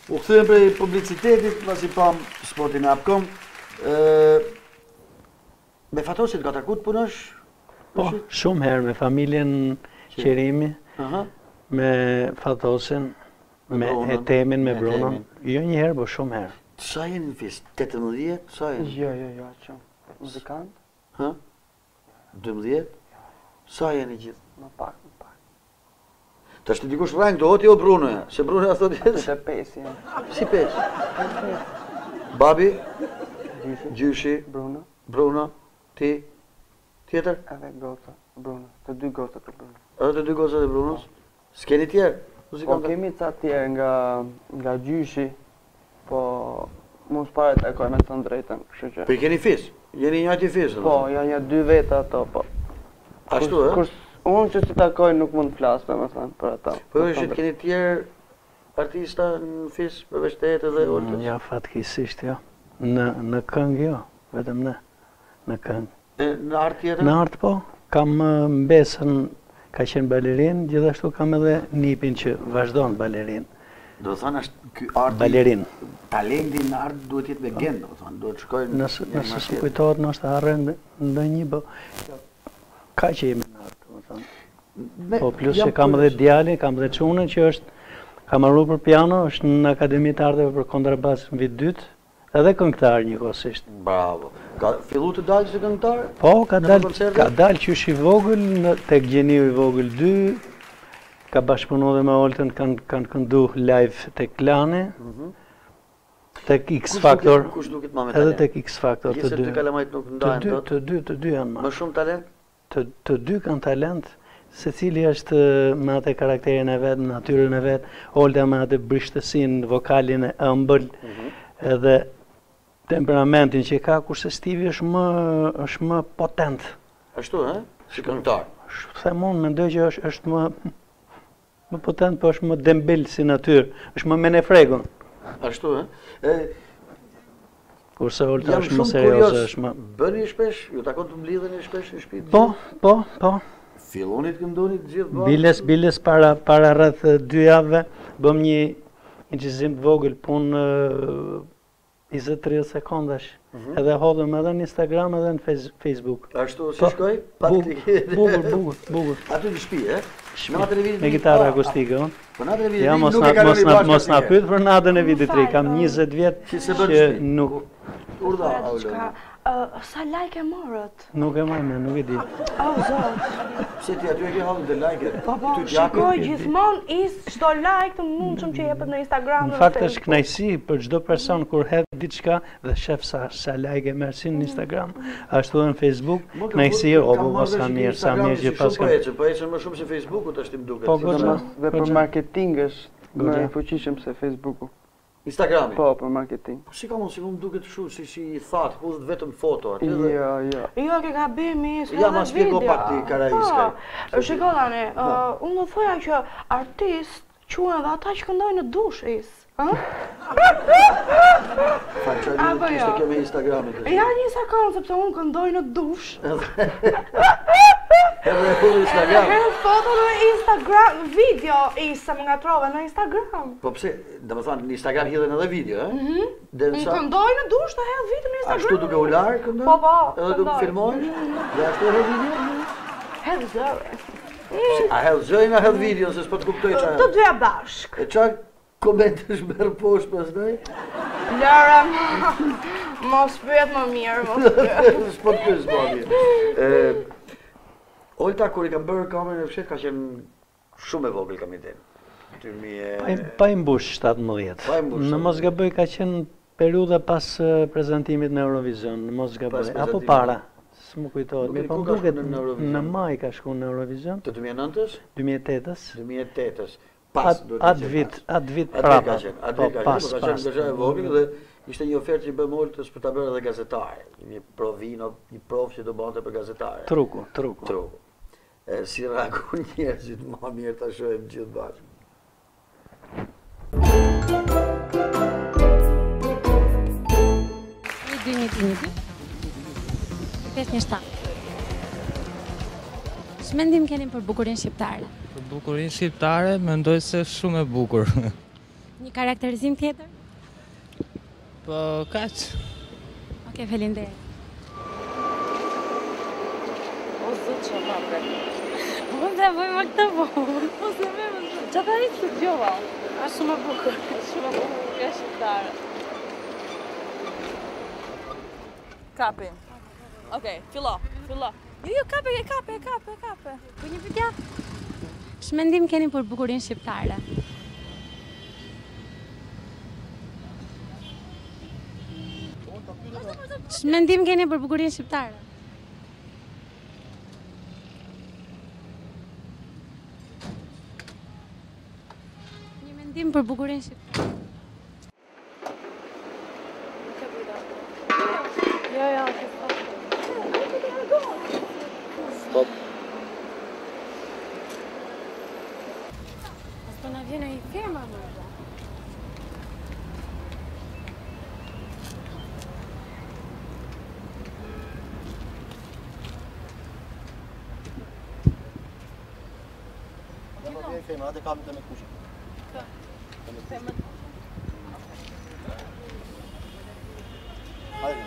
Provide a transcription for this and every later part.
U kthyem prej publicitetit, pasi pam sportin e Upcom. Me Fatosit ka taku të punosh? Po, shumë herë me familjen Qerimi, me Fatosin, me Etemin, me Brunon. Jo një herë, po shumë herë. Sa jeni në fis? 18? Sa jeni? Jo, që muzikant. 12? Sa jeni gjithë? Më pak. Ta shtë dikush rajnë këto, oti o Brunoja, se Brunoja thot jetë. Se 5 jeni. Si 5? Babi? Gjyshi? Bruno? Ti? Tjetër? Edhe gota, Bruno. Të 2 gota të Bruno. Edhe të 2 gota të Brunos? S'keni tjerë? Po kemi ca tjerë nga Gjyshi, po mu s'pare të ekoj me të drejtën, kështu që. Po i keni fis? Jeni njëjti fis? Po, janë një 2 veta ato, po. Ashtu, e? Unë që si takoj nuk mund të flasë, me thënë, për ata. Po e shqit keni tjerë artista në fis përveç të jetë dhe ortës? Ja, fatkisisht, jo. Në këngë, jo. Vetëm në këngë. Në artë tjetër? Në artë, po. Kam Mbesën, ka qenë balerin, gjithashtu kam edhe Nipin që vazhdojnë balerin. Do të thënë është ky arti... Balerin. Talenti në artë duhet jetë me gen, do të thënë, duhet shkojnë... Nëse së kujtohet, nështë të harën ndë një bë... Ka që jemi në artë, do të thënë. Po plus që kam edhe djalin, kam edhe çunën që është... Ka marrë për piano, është në Akademi të Arteve për kontrabas në vit 2, edhe këngëtar njëkohësisht. Bravo. Ka fillu të dalë si këngëtar? Po, ka dalë qysh i vogël, tek Gjeniu i vogël 2, ka bashkëpunu dhe me Oltën, kanë këndu live tek Klani, tek X Factor, edhe tek X Factor të 2. Gjithse të kalamajt nuk ndajnë të? Të dy janë ma. Më shumë talent? Të 2 kanë talent, se cili është me atë karakterin e vetë, natyrën e vetë, Olta me atë brishtësin, vokalin e ëmbël, edhe temperamentin që ka, kurse Stevie është më potent. Ashtu, he? Si këngëtar? Them unë, mendoj që është më potent, po është më dembel si natyrë, është më menefregun. Ashtu, he? Kurse Olta është më serioze, është më... Bëni shpesh? Ju takon të mblidheni shpesh në shtëpi? Po. Fillonit këndonit gjithë bërë? Biles para rreth 2 javëve, bëm një gjizim të vogël, punë 20-30 sekondash, edhe hodhëm edhe në Instagram edhe në Facebook. Ashtu, si shkoj? Bugur. Aty në shtëpi, e? Me gitarë akustike, unë. Po natën e vitit Ja, nuk e kaloni bashkë. mos na pyet për natën e vitit 3, kam 20 vjetë që nuk... Urda, Aulona. Sa like e morët? Nuk e marrë me, nuk e di. Zot. Pse ti aty e ke hallën të like-et? Po, shikoj gjithmonë çdo like të mundshëm që jepet në Instagram. Në fakt është kënaqësi për çdo person kur hedh diçka dhe shef sa like e merr si në Instagram, ashtu edhe në Facebook, kënaqësi sa mirë që pas ka. Po ecën më shumë se Facebooku tash tim duket. Po, dhe për marketing është më fuqishëm se Facebooku. Instagrami? Po, për marketing. Po si ka mund, si më duket shumë, si i thatë, hudhët vetëm foto aty dhe... Jo, ke gabimi, s'ka ja, ma spjego pak ti Karaiskaj. Shiko tani, unë do thoja që artist quhen dhe ata që këndojnë në dush is. Faqani kishte kjo me Instagramit. Ja, një sekundë, sepse unë këndoj në dush. Edhe Instagram. Edhe foto në Instagram, video isë më nga trove në Instagram. Po pse, dhe më thanë, në Instagram hidhen edhe video, e? Unë këndoj në dush të hedh video në Instagram. Ashtu duke u larë këndoj? Po, edhe duke filmojsh? Dhe ashtu hedh video? Hedh zëre. A hedh zërin, a hedh video, se s'po të kuptoj qa? Të dyja bashk. E qa komentesh merë poshtë pas daj? Lëra, mos pyet më mirë, mos pyet. S'po të pyet s'po mirë. Olta, kur i kam bërë kamerën e fshet, ka qenë shumë e vogël kam i den. Pa i mbush 17. Në mos gaboj ka qenë periuda pas prezentimit në Eurovision, në mos gaboj. Apo para, s'mu kujtohet. Po duket në maj ka shku në Eurovision. Të 2009-ës? 2008-ës. 2008-ës. Pas, atë vit prapa. Atë ka qenë nga e vogël dhe ishte një ofertë që i bëmë Oltës për ta bërë edhe gazetare. Një provino, një provë që do bante për gazetare. Truku. Si reagon njerëzit, ma mirë ta shohim gjithë bashkë. Ç'mendim keni për bukurinë shqiptare? Për bukurinë shqiptare, mendoj se shumë e bukur. Një karakterizim tjetër? Po, kaq. Okej, faleminderit. O zot që hape. Mund të bëjmë këtë po. Ose me më zot. Që ta rritë të gjova? A shumë e bukur. Shumë e bukur nga shqiptare. Kapi. Okej, fillo. Jo, kape. Po një pyetje. Ç'mendim keni për bukurinë shqiptare? Ç'mendim keni për bukurinë shqiptare? Një mendim për bukurinë shqiptare. Jo, Stop. Po na vjen ai firma më. Femra, hadi kam të me kushë. Hajde.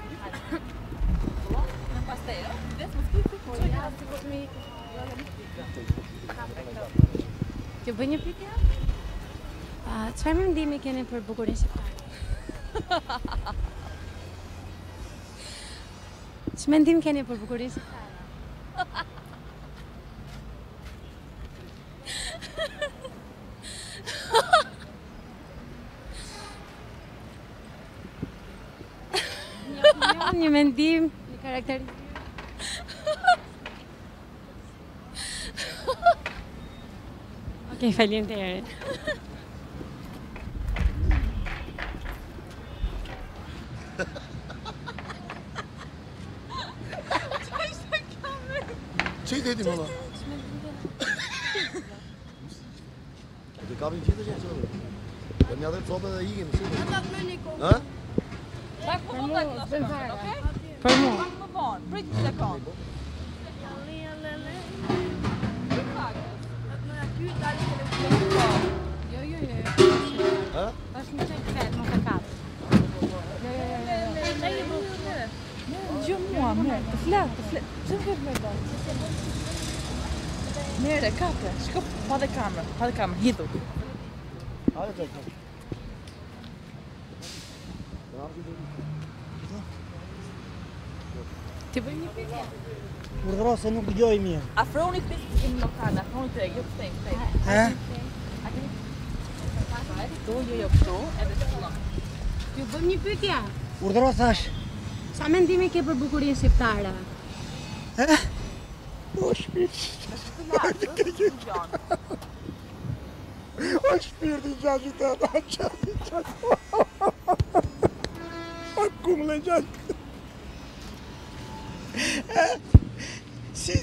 pastaj, ë? Që bëj një pyetje? Çfarë mendimi keni për bukurinë shqiptare? Ç'mendim keni për bukurinë shqiptare? Një mendim, një karakteristikë. Okej, faleminderit. Çi dedi bana? Të kam një gjithë që çfarë? Po më edhe çopë dhe ikim, si? Ha? Tak po tak. Okej? Për mua. Më vonë, prit një sekond. Jo. Ha? Tash më tek vet, nuk e kap. Gjë mua, merë, të flet. Që më me bërë? Merë, kape, shko pa dhe kamerë, hidu. Hajde çekme. Ti bëj një pyetje. Urdhëro se nuk dëgjoj mirë. Afroni këtë në lokal, afroni të jo këtej. He? Jo, këtu, edhe të fillon. Ju bëjmë një pyetje. Urdhëro thash. Sa mendimi ke për bukurinë shqiptare? He? O shpirti. O shpirti gjatë të ata. Acum le gjatë. Si?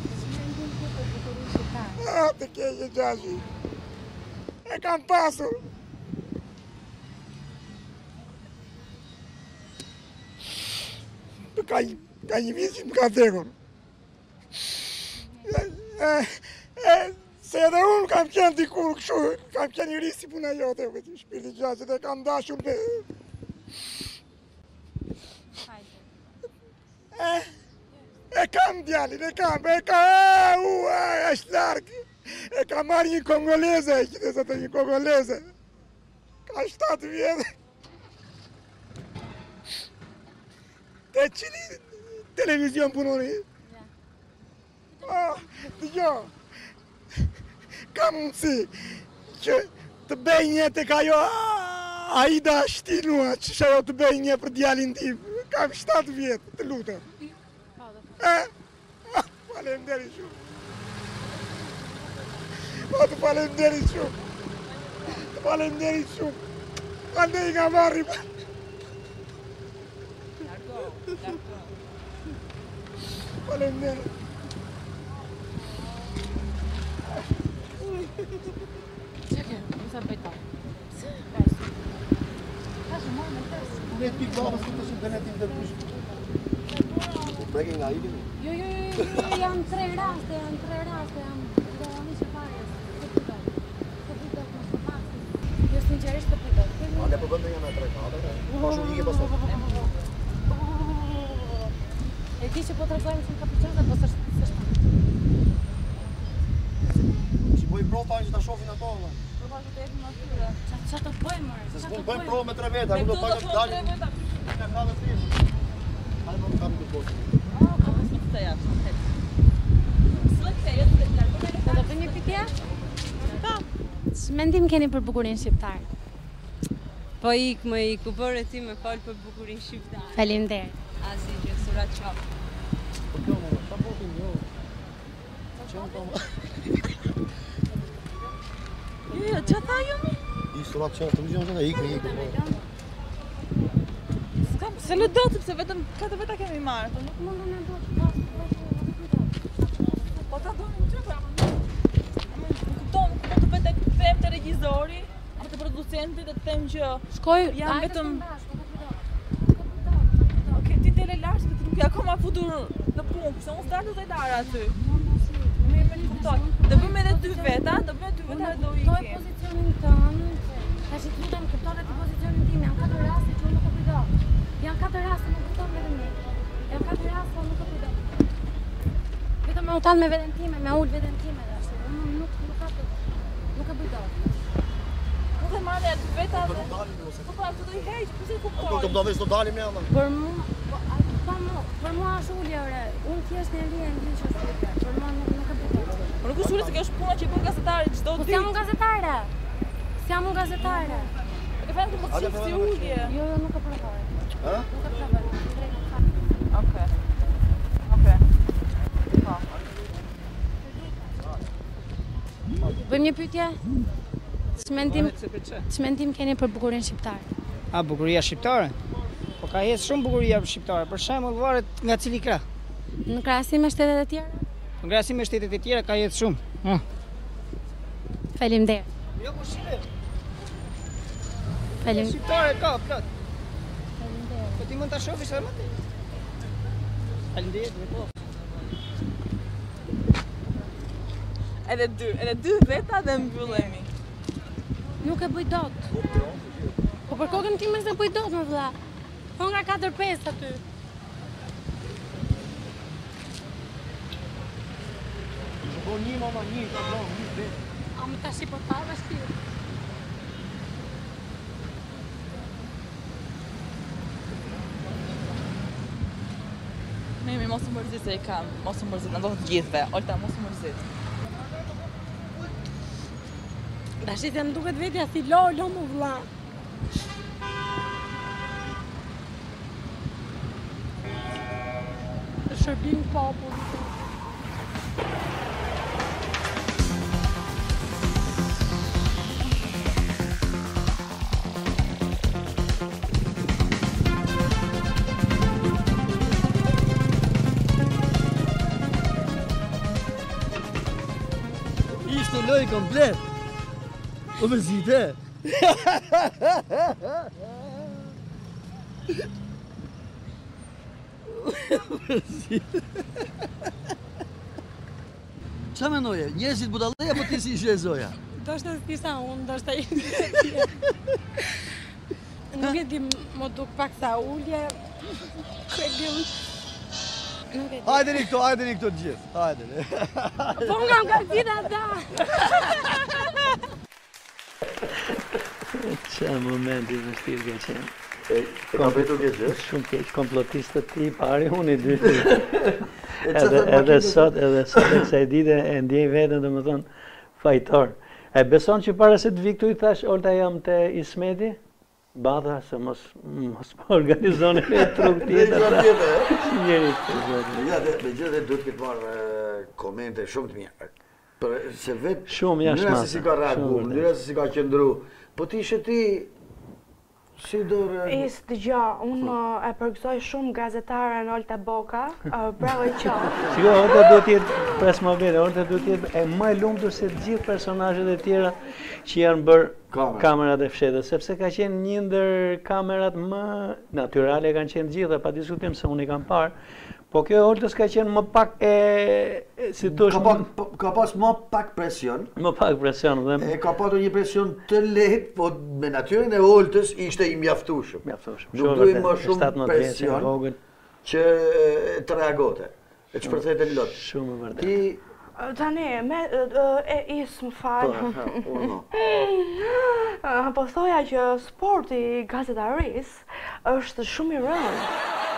Të keqe gjatë. E kam pasur. Ka një vit që më ka vdekur. Se edhe unë kam qenë dikur kështu, kam qenë i ri si puna jote, shpirti gjatë, dhe kam dashur me... E kam djalin, është largë. E kam marrë një kongoleze, qëtë zëtë një kongoleze. Ka 7 vjetë. Te qini televizion punoni? Dëgjo, ka mundësi që të bëj një të ka jo Aida Shtinua, që shë të bëj një për djalin tim. Kam 7 vjetë, të lutëm. Faleminderit shumë. Të faleminderit shumë. Ande i nga marri. Faleminderit. Çekë, më sa bëjta. Ne pikë babës këtë shumë denetim dhe kush. Preke nga ikin? Jo, janë 3 raste, jam që parës. Jo, s'në që sinqerisht të kujtoj. A ne përbëm të një me 3-4, pa shumë një ke pasaj. E ti që po të rëzojmë që në kapuqenë, po së shtë. Që bëjmë pro ta që ta shofin ato, dhe. Po pa që të jepim atyre. Qa të bëjmë, mërë? Se s'pun bëjmë pro me 3 veta, nuk do pa që të dalim. Në ka dhe fish. Hajde më kam të postë. Do të bëjmë një pyetje? Ç'mendim keni për bukurinë shqiptare? Po ik, më ik, ku bërë ti me falë për bukurinë shqiptare. Faleminderit. Asi që sura qapë. Po kjo më, qa botin jo? Qenë të më? Jo, që tha ju më? I surat qenë, të vizionë që ik me ik. S'kam, se le do të pëse vetëm 4 veta kemi marrë. Po nuk Mundën e do të po ta do në që Nuk kupton, ku të vetë them të regjizori, apo të producentit e të them që shkoj, jam vetëm... Oke, ti tele lartë, se nuk ja akoma futur në punë, se unë s'darë dhe darë aty. Me kuptoj. Do bëjmë edhe 2 veta, do ikim. Kuptoj pozicionin tënë, tash i lutem kuptoj ti pozicionin tim, janë 4 raste që unë nuk e kujtoj. Janë 4 raste, nuk kupton vetëm ne. Janë 4 raste, unë nuk e kujtoj. Vetëm me utal me veten time, me ul veten time dash. Unë nuk e kujtoj. Nuk e marrë aty veta dhe... Po pra, të do i heq, pëse kuptoj? Po do vesh do dalim ne ama. Për mua është ullje, ore. Unë thjesht në li që është ullje. Për mua nuk e kujtoj. Por nuk është ullje se kjo është puna që i bën gazetari çdo ditë. Po s'jam unë gazetare. S'jam unë gazetare. E vend të mos qifë si ullje. Jo, nuk e provoj. Ha? Nuk e provoj. Okej. Bëjmë një pyetje? Ç'mendim keni për bukurinë shqiptare? A bukuria shqiptare? Po ka jetë shumë bukuria shqiptare, për shembull varet nga cili krah. Në krahasim me shtetet e tjera? Në krahasim me shtetet e tjera ka jetë shumë. Faleminderit. Jo po shile. Faleminderit. Shqiptare ka plot. Faleminderit. Po ti mund ta shohësh edhe më. Faleminderit po. Edhe dy veta dhe mbyllemi. Nuk e bëj dot. Po për kokën time s'e bëj dot, më vëlla. Po nga 4-5 aty. Po një mama, një, ka bërë, një vetë. A më tash i po ta vështirë. Mimi, mos u mërzit se i kam. Mos u mërzit, në do të gjithve. Olta, mos u mërzit. Tash i më duket vetja si lolo më vëlla. Shërbim popullit. Ishte loj komplet. O mërzite. Qa menoje? Njerëzit budallëja, po ti si i shrezoja? Do shtë s'kisa unë, do shtë i Nuk e di më duk pak sa ullje. Hajde një këto të gjithë. Hajde. Po nga më gjitha da. Qa momenti vështirë ke qenë. E ka betur ke gjë? Shumë keq, komplotistët ti pari, unë i dyti. Edhe sot e kësaj dite e ndjej vetën dhe më thonë fajtor. E beson që para se të vi këtu i thash, Olta jam të Ismeti? Bada se mos po organizoni e truk tjetër. Njëri të zotë. Ja, me gjithë dhe duhet këtë marrë komente shumë të mjë. Se vetë, shumë jashtë mënyra se si ka reagu, mënyra se si ka qëndru, po ti ishe ti, si dorë... Isë dëgja, unë e përgëzoj shumë gazetare në Olta Boka, bravo i qarë. Shiko, Olta duhet jetë, pres më vete, Olta duhet jetë e më e lumtur se gjithë personazhet e tjera që janë bërë kamerat e fshetës, sepse ka qenë një ndër kamerat më natyrale, kanë qenë gjitha, pa diskutim se unë i kam parë, Po kjo Oltës ka qenë më pak si thosh ka pas më pak presion. Më pak presion dhe ka patur një presion të lehtë, po me natyrën e Oltës ishte i mjaftueshëm. Nuk duhet më shumë presion që të reagote. E ç'përthet lot. Shumë e vërtetë. Tani, më falë. Po thoja që sporti i gazetarisë është shumë i rëndë.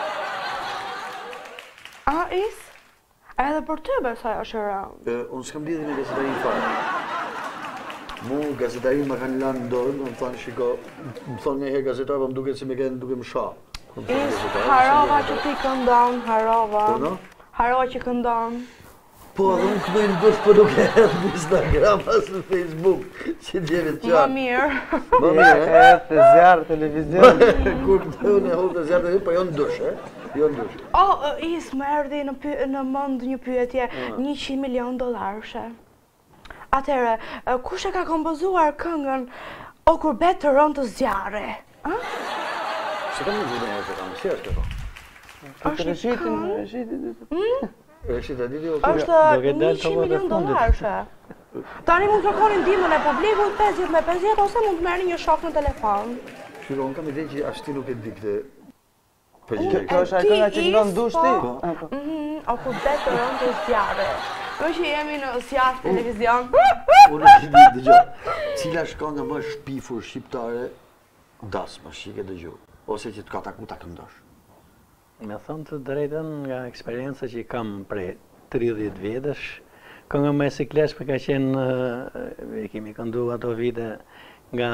A, Is? Edhe për ty besoj është e rëndë. Unë s'kam lidhje me gazetarin fare. Mu gazetarin më kanë lanë në dorë, më thonë shiko, më thonë një herë gazetar, po më duket si duke më shah. Is, harova që ti këndon, harova. Harova që këndon. Po, edhe unë këndoj në dush, po nuk e në Instagram, as në Facebook, që djevit qarë. Më mirë. Më mirë, e? Të zjarë, televizion. Kur këndoj unë e hovë të zjarë, po jo në dush, jo në dush. Is, më erdi në mend një pyetje, $100 milion. Atëherë, kush e ka kompozuar këngën O kur bet të rënd të zjarre? Se kam një gjithë e të kam, si është këto? Është Reshitin. Reshit e diti o është $100 milion. Tani mund të kërkoni ndihmën e publikut 50 me 50 ose mund të merrni një shok në telefon. Shiko, unë kam ide që ashtë ti nuk e di këtë. Kjo është ajo që këndon dush ti? O kur bet të rënd të zjarre. Më që jemi në zjarë televizion. Unë e di, dëgjoj. Cila është kënga më shpifur shqiptare dasma, shike dëgjoj. Ose që të ka taku ta këndosh. Me thonë të drejten nga eksperienca që i kam prej 30 vjetësh, kënga më e sikleshme ka qenë, kemi këndu ato vite nga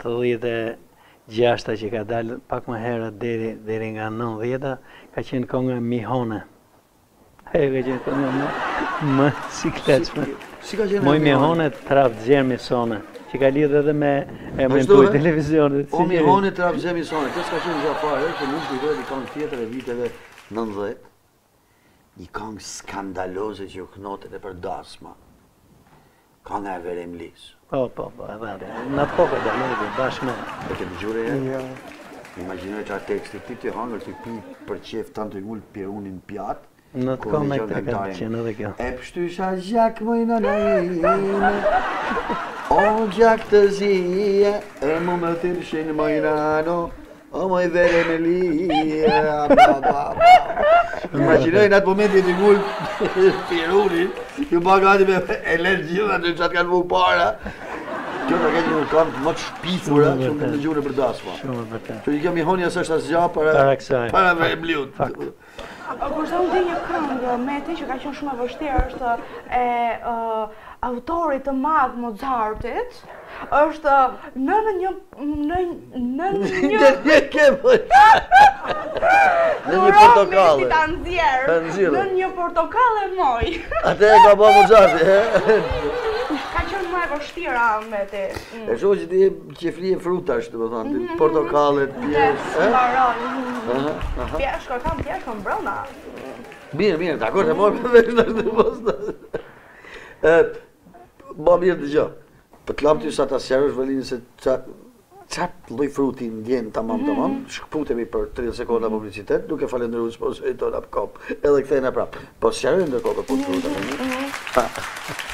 86 që ka dalë pak më herët deri nga 90, ka qenë kënga Mihone. Ka qenë kënga më sikleshme. Moj Mihone traf gjermi sone, që ka lidhë edhe me mentuj televizionit. O Mihone traf gjermi sone, kjo s'ka qenë gjafare, që nuk të i këngë tjetër e viteve 90, një këngë skandaloze që u knotet e për dasma. Kënga e Veremlis. Po, edhe në atë kohë dhe në bashkë me. E ke dëgjure e? Imaginoj që a tekstit ti të hangër të pi për qef tanë të ngullë pirunin pjatë. Në të kohë me të ka qenë edhe kjo. E pështysha gjak mëjnë në ime, o gjak të zije, e më më thirshin mëjnë ano, o mëj vere me lije, Imaginoj në atë momenti të ngullë pirunin, ju ba gati me elerë gjitha të qatë kanë mu para. Kjo të këtë një këmë më të shpifura që më të gjurë për dasma. Shumë vërtet. Që i kemi honja së është asgja para Veremliut. Kurse unë di një këngë Meti që ka qenë shumë e vështirë është e autorit të madh Mozartit, është në një portokallë. Në një portokallë moj. Atë e ka bërë Mozarti, Ka qenë më e vështira Meti. E shoh që ti qefri e frutash, domethënë, portokallet, pjeshkë. Pjeshkën brenda. Mirë, dakor, e morë për vesh në posta. Ba mirë të gjë. Për të lamë ty sa ta sjarësh vëllini se qatë lloj fruti ndjenë tamam, shkëputemi për 30 sekonda publicitet, duke falendëruar sponsorit tonë apkop, edhe kthehena prapë. Po sjarojmë ndërkohë për fruta.